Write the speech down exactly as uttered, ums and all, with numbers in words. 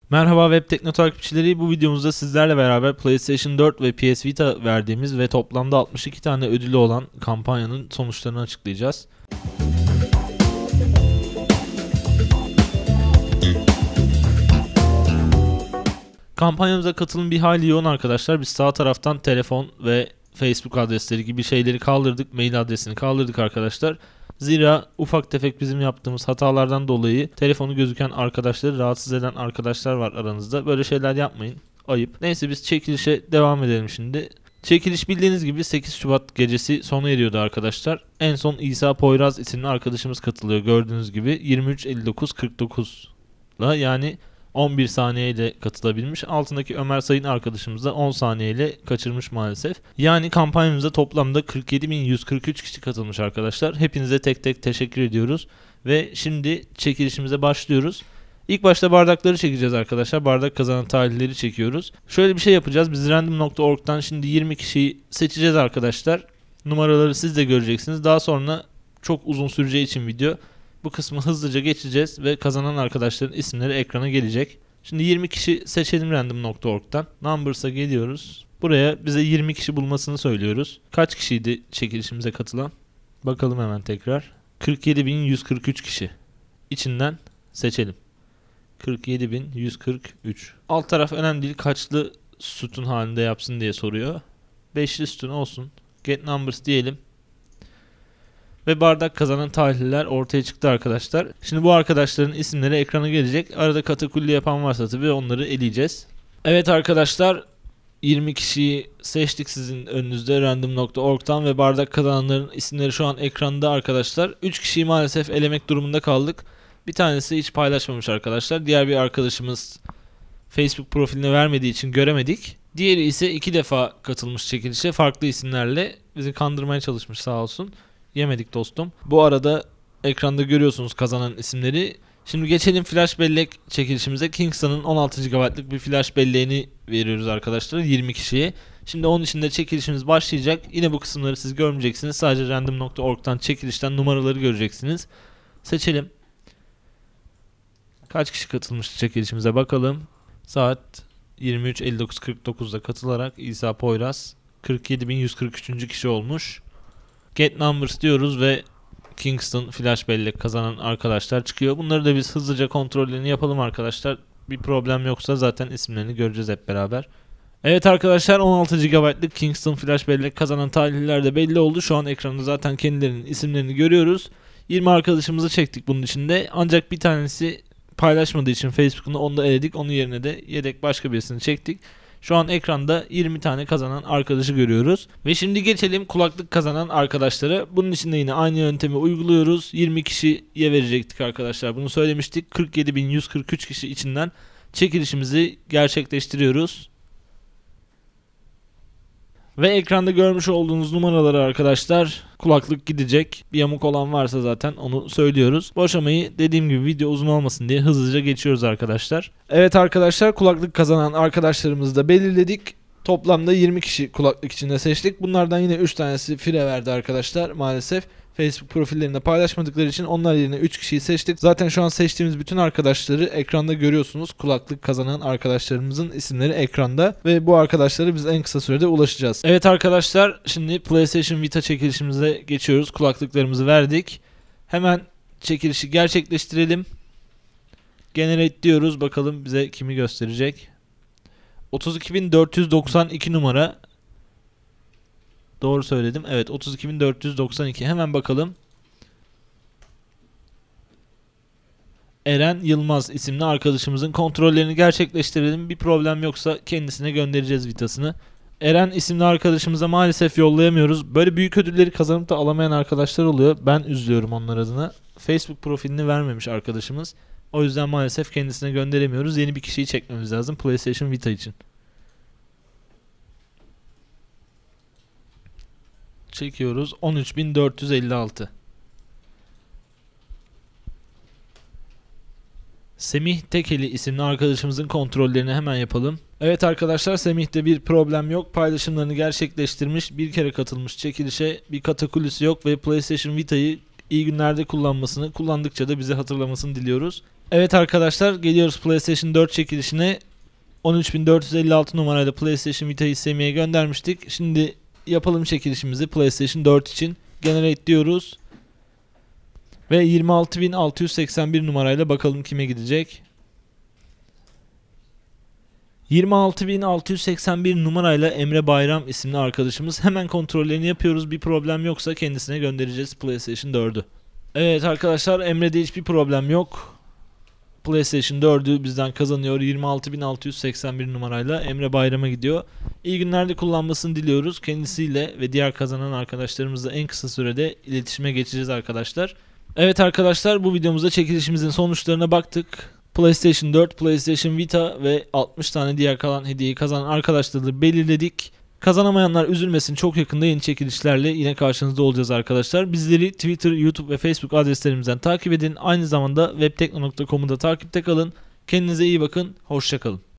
Merhaba Web Tekno takipçileri, bu videomuzda sizlerle beraber PlayStation dört ve P S Vita verdiğimiz ve toplamda altmış iki tane ödülü olan kampanyanın sonuçlarını açıklayacağız. Kampanyamıza katılım bir hayli yoğun arkadaşlar. Biz sağ taraftan telefon ve Facebook adresleri gibi şeyleri kaldırdık. Mail adresini kaldırdık arkadaşlar. Zira ufak tefek bizim yaptığımız hatalardan dolayı telefonu gözüken arkadaşları rahatsız eden arkadaşlar var aranızda. Böyle şeyler yapmayın. Ayıp. Neyse biz çekilişe devam edelim şimdi. Çekiliş bildiğiniz gibi sekiz Şubat gecesi sona eriyordu arkadaşlar. En son İsa Poyraz isimli arkadaşımız katılıyor gördüğünüz gibi. yirmi üç elli dokuz kırk dokuz'la yani on bir saniyeyle katılabilmiş. Altındaki Ömer Sayın arkadaşımız da on saniyeyle kaçırmış maalesef. Yani kampanyamıza toplamda kırk yedi bin yüz kırk üç kişi katılmış arkadaşlar. Hepinize tek tek teşekkür ediyoruz. Ve şimdi çekilişimize başlıyoruz. İlk başta bardakları çekeceğiz arkadaşlar. Bardak kazanan tarihleri çekiyoruz. Şöyle bir şey yapacağız. Biz random nokta org'dan şimdi yirmi kişiyi seçeceğiz arkadaşlar. Numaraları siz de göreceksiniz. Daha sonra çok uzun süreceği için video, bu kısmı hızlıca geçeceğiz ve kazanan arkadaşların isimleri ekrana gelecek. Şimdi yirmi kişi seçelim random nokta org'dan. Numbers'a geliyoruz. Buraya bize yirmi kişi bulmasını söylüyoruz. Kaç kişiydi çekilişimize katılan? Bakalım hemen tekrar. kırk yedi bin yüz kırk üç kişi. İçinden seçelim. kırk yedi bin yüz kırk üç. Alt taraf önemli değil. Kaçlı sütun halinde yapsın diye soruyor. beşli sütun olsun. Get numbers diyelim. Ve bardak kazanan tarihliler ortaya çıktı arkadaşlar. Şimdi bu arkadaşların isimleri ekrana gelecek. Arada katakulli yapan varsa tabii onları eleyeceğiz. Evet arkadaşlar, yirmi kişiyi seçtik sizin önünüzde random nokta org'dan ve bardak kazananların isimleri şu an ekranda arkadaşlar. üç kişiyi maalesef elemek durumunda kaldık. Bir tanesi hiç paylaşmamış arkadaşlar. Diğer bir arkadaşımız Facebook profiline vermediği için göremedik. Diğeri ise iki defa katılmış çekilişe farklı isimlerle. Bizi kandırmaya çalışmış sağ olsun. Yemedik dostum. Bu arada ekranda görüyorsunuz kazanan isimleri. Şimdi geçelim flash bellek çekilişimize. Kingston'ın on altı gigabaytlık bir flash belleğini veriyoruz arkadaşlar yirmi kişiye. Şimdi onun için de çekilişimiz başlayacak. Yine bu kısımları siz görmeyeceksiniz. Sadece random nokta org'dan çekilişten numaraları göreceksiniz. Seçelim. Kaç kişi katılmıştı çekilişimize bakalım. Saat yirmi üç elli dokuz kırk dokuz'da katılarak İsa Poyraz kırk yedi bin yüz kırk üçüncü kişi olmuş. Get numbers diyoruz ve Kingston flash bellek kazanan arkadaşlar çıkıyor. Bunları da biz hızlıca kontrollerini yapalım arkadaşlar. Bir problem yoksa zaten isimlerini göreceğiz hep beraber. Evet arkadaşlar, on altı gigabaytlık Kingston flash bellek kazanan tarihliler de belli oldu. Şu an ekranda zaten kendilerinin isimlerini görüyoruz. yirmi arkadaşımızı çektik bunun içinde. Ancak bir tanesi paylaşmadığı için Facebook'unu onu da eledik. Onun yerine de yedek başka birisini çektik. Şu an ekranda yirmi tane kazanan arkadaşı görüyoruz. Ve şimdi geçelim kulaklık kazanan arkadaşlara. Bunun için de yine aynı yöntemi uyguluyoruz. yirmi kişiye verecektik arkadaşlar. Bunu söylemiştik. kırk yedi bin yüz kırk üç kişi içinden çekilişimizi gerçekleştiriyoruz. Ve ekranda görmüş olduğunuz numaraları arkadaşlar, kulaklık gidecek. Bir yamuk olan varsa zaten onu söylüyoruz. Bu aşamayı dediğim gibi video uzun olmasın diye hızlıca geçiyoruz arkadaşlar. Evet arkadaşlar, kulaklık kazanan arkadaşlarımızı da belirledik. Toplamda yirmi kişi kulaklık içinde seçtik. Bunlardan yine üç tanesi fire verdi arkadaşlar maalesef. Facebook profillerinde paylaşmadıkları için onlar yerine üç kişiyi seçtik. Zaten şu an seçtiğimiz bütün arkadaşları ekranda görüyorsunuz. Kulaklık kazanan arkadaşlarımızın isimleri ekranda ve bu arkadaşlara biz en kısa sürede ulaşacağız. Evet arkadaşlar, şimdi PlayStation Vita çekilişimize geçiyoruz. Kulaklıklarımızı verdik. Hemen çekilişi gerçekleştirelim. Generate diyoruz. Bakalım bize kimi gösterecek. otuz iki bin dört yüz doksan iki numara. Doğru söyledim. Evet, otuz iki bin dört yüz doksan iki. Hemen bakalım. Eren Yılmaz isimli arkadaşımızın kontrollerini gerçekleştirelim. Bir problem yoksa kendisine göndereceğiz Vita'sını. Eren isimli arkadaşımıza maalesef yollayamıyoruz. Böyle büyük ödülleri kazanıp da alamayan arkadaşlar oluyor. Ben üzülüyorum onlar adına. Facebook profilini vermemiş arkadaşımız. O yüzden maalesef kendisine gönderemiyoruz. Yeni bir kişiyi çekmemiz lazım PlayStation Vita için. Çekiyoruz. on üç bin dört yüz elli altı. Semih Tekeli isimli arkadaşımızın kontrollerini hemen yapalım. Evet arkadaşlar, Semih'te bir problem yok. Paylaşımlarını gerçekleştirmiş. Bir kere katılmış çekilişe. Bir katakulisi yok ve PlayStation Vita'yı iyi günlerde kullanmasını, kullandıkça da bize hatırlamasını diliyoruz. Evet arkadaşlar, geliyoruz PlayStation dört çekilişine. on üç bin dört yüz elli altı numarayla PlayStation Vita'yı Semih'e göndermiştik. Şimdi yapalım çekilişimizi PlayStation dört için. Generate diyoruz. Ve yirmi altı bin altı yüz seksen bir numarayla bakalım kime gidecek. yirmi altı bin altı yüz seksen bir numarayla Emre Bayram isimli arkadaşımız. Hemen kontrollerini yapıyoruz. Bir problem yoksa kendisine göndereceğiz PlayStation dördü. Evet arkadaşlar, Emre'de hiçbir problem yok. PlayStation dördü bizden kazanıyor. yirmi altı bin altı yüz seksen bir numarayla Emre Bayram'a gidiyor. İyi günlerde kullanmasını diliyoruz. Kendisiyle ve diğer kazanan arkadaşlarımızla en kısa sürede iletişime geçeceğiz arkadaşlar. Evet arkadaşlar, bu videomuzda çekilişimizin sonuçlarına baktık. PlayStation dört, PlayStation Vita ve altmış tane diğer kalan hediyeyi kazanan arkadaşları belirledik. Kazanamayanlar üzülmesin, çok yakında yeni çekilişlerle yine karşınızda olacağız arkadaşlar. Bizleri Twitter, YouTube ve Facebook adreslerimizden takip edin. Aynı zamanda webtekno nokta com'u da takipte kalın. Kendinize iyi bakın, hoşça kalın.